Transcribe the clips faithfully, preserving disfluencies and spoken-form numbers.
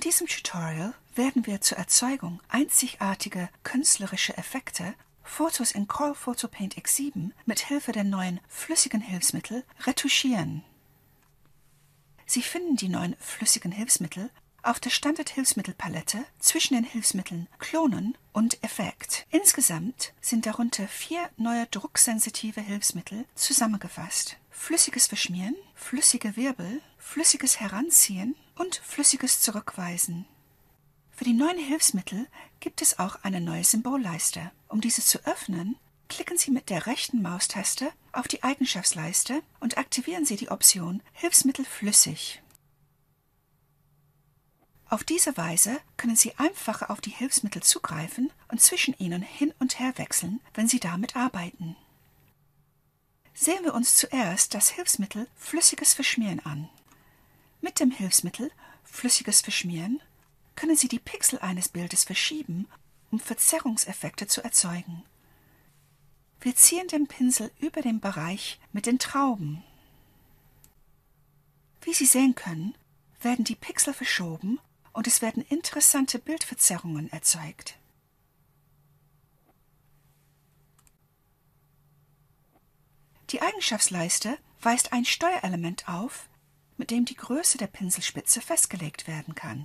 diesem Tutorial werden wir zur Erzeugung einzigartiger künstlerischer Effekte Fotos in Corel Photo Paint X sieben mit Hilfe der neuen flüssigen Hilfsmittel retuschieren. Sie finden die neuen flüssigen Hilfsmittel auf der Standard-Hilfsmittelpalette zwischen den Hilfsmitteln Klonen und Effekt. Insgesamt sind darunter vier neue drucksensitive Hilfsmittel zusammengefasst: flüssiges Verschmieren, flüssige Wirbel, flüssiges Heranziehen und flüssiges Zurückweisen. Für die neuen Hilfsmittel gibt es auch eine neue Symbolleiste. Um diese zu öffnen, klicken Sie mit der rechten Maustaste auf die Eigenschaftsleiste und aktivieren Sie die Option Hilfsmittel flüssig. Auf diese Weise können Sie einfacher auf die Hilfsmittel zugreifen und zwischen ihnen hin und her wechseln, wenn Sie damit arbeiten. Sehen wir uns zuerst das Hilfsmittel Flüssiges Verschmieren an. Mit dem Hilfsmittel Flüssiges Verschmieren können Sie die Pixel eines Bildes verschieben, um Verzerrungseffekte zu erzeugen. Wir ziehen den Pinsel über den Bereich mit den Trauben. Wie Sie sehen können, werden die Pixel verschoben und es werden interessante Bildverzerrungen erzeugt. Die Eigenschaftsleiste weist ein Steuerelement auf, mit dem die Größe der Pinselspitze festgelegt werden kann.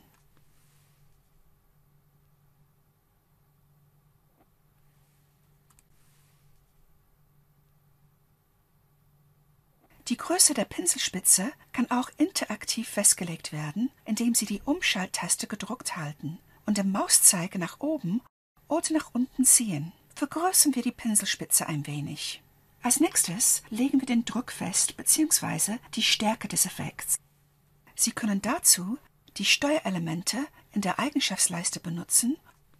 Die Größe der Pinselspitze kann auch interaktiv festgelegt werden, indem Sie die Umschalttaste gedrückt halten und den Mauszeiger nach oben oder nach unten ziehen. Vergrößern wir die Pinselspitze ein wenig. Als nächstes legen wir den Druck fest bzw. die Stärke des Effekts. Sie können dazu die Steuerelemente in der Eigenschaftsleiste benutzen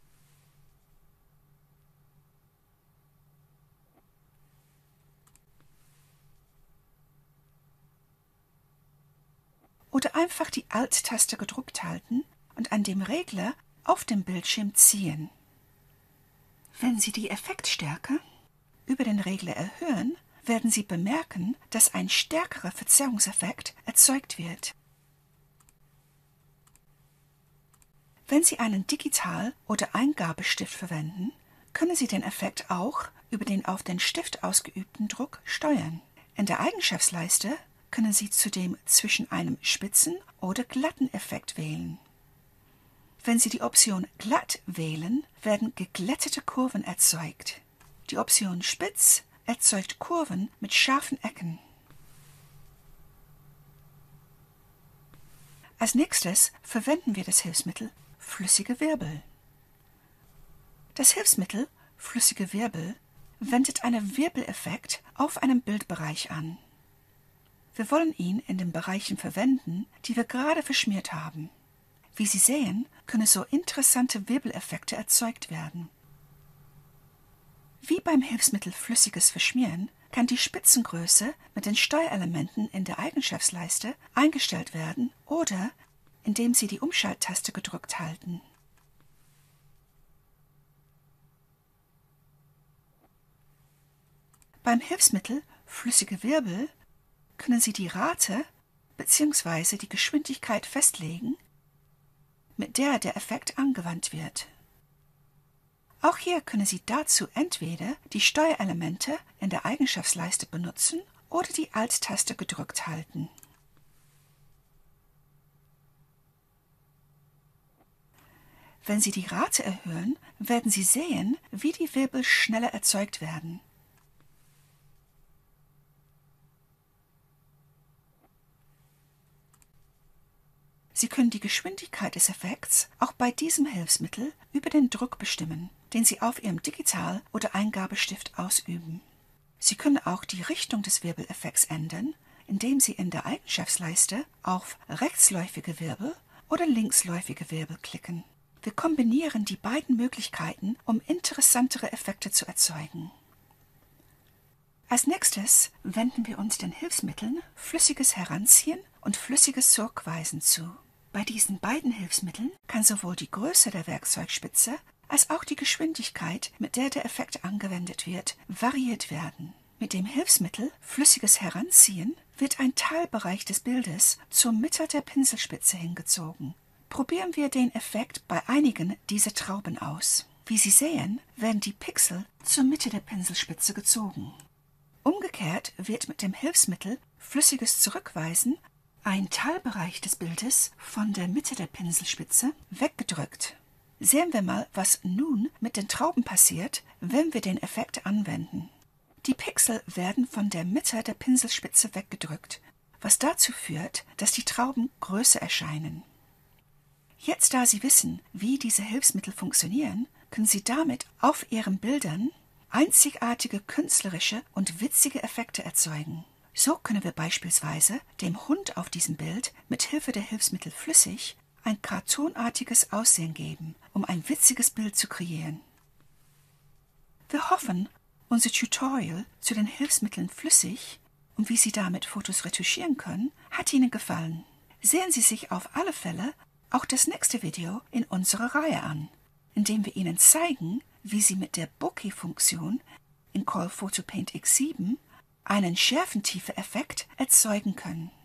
oder einfach die Alt-Taste gedrückt halten und an dem Regler auf dem Bildschirm ziehen. Wenn Sie die Effektstärke über den Regler erhöhen, werden Sie bemerken, dass ein stärkerer Verzerrungseffekt erzeugt wird. Wenn Sie einen Digital- oder Eingabestift verwenden, können Sie den Effekt auch über den auf den Stift ausgeübten Druck steuern. In der Eigenschaftsleiste können Sie zudem zwischen einem spitzen oder glatten Effekt wählen. Wenn Sie die Option Glatt wählen, werden geglättete Kurven erzeugt. Die Option Spitz erzeugt Kurven mit scharfen Ecken. Als nächstes verwenden wir das Hilfsmittel Flüssige Wirbel. Das Hilfsmittel Flüssige Wirbel wendet einen Wirbeleffekt auf einen Bildbereich an. Wir wollen ihn in den Bereichen verwenden, die wir gerade verschmiert haben. Wie Sie sehen, können so interessante Wirbeleffekte erzeugt werden. Wie beim Hilfsmittel Flüssiges Verschmieren kann die Spitzengröße mit den Steuerelementen in der Eigenschaftsleiste eingestellt werden oder indem Sie die Umschalttaste gedrückt halten. Beim Hilfsmittel Flüssige Wirbel können Sie die Rate bzw. die Geschwindigkeit festlegen, mit der der Effekt angewandt wird. Auch hier können Sie dazu entweder die Steuerelemente in der Eigenschaftsleiste benutzen oder die Alt-Taste gedrückt halten. Wenn Sie die Rate erhöhen, werden Sie sehen, wie die Wirbel schneller erzeugt werden. Sie können die Geschwindigkeit des Effekts auch bei diesem Hilfsmittel über den Druck bestimmen, den Sie auf Ihrem Digital- oder Eingabestift ausüben. Sie können auch die Richtung des Wirbeleffekts ändern, indem Sie in der Eigenschaftsleiste auf rechtsläufige Wirbel oder linksläufige Wirbel klicken. Wir kombinieren die beiden Möglichkeiten, um interessantere Effekte zu erzeugen. Als nächstes wenden wir uns den Hilfsmitteln Flüssiges Heranziehen und Flüssiges Zurückweisen zu. Bei diesen beiden Hilfsmitteln kann sowohl die Größe der Werkzeugspitze als auch die Geschwindigkeit, mit der der Effekt angewendet wird, variiert werden. Mit dem Hilfsmittel Flüssiges Heranziehen wird ein Teilbereich des Bildes zur Mitte der Pinselspitze hingezogen. Probieren wir den Effekt bei einigen dieser Trauben aus. Wie Sie sehen, werden die Pixel zur Mitte der Pinselspitze gezogen. Umgekehrt wird mit dem Hilfsmittel Flüssiges zurückweisen ein Teilbereich des Bildes von der Mitte der Pinselspitze weggedrückt. Sehen wir mal, was nun mit den Trauben passiert, wenn wir den Effekt anwenden. Die Pixel werden von der Mitte der Pinselspitze weggedrückt, was dazu führt, dass die Trauben größer erscheinen. Jetzt, da Sie wissen, wie diese Hilfsmittel funktionieren, können Sie damit auf Ihren Bildern einzigartige künstlerische und witzige Effekte erzeugen. So können wir beispielsweise dem Hund auf diesem Bild mit Hilfe der Hilfsmittel Flüssig ein cartoonartiges Aussehen geben, um ein witziges Bild zu kreieren. Wir hoffen, unser Tutorial zu den Hilfsmitteln Flüssig und wie Sie damit Fotos retuschieren können, hat Ihnen gefallen. Sehen Sie sich auf alle Fälle auch das nächste Video in unserer Reihe an, in dem wir Ihnen zeigen, wie Sie mit der Bokeh-Funktion in CorelPhoto Paint X sieben einen Schärfentiefe-Effekt erzeugen können.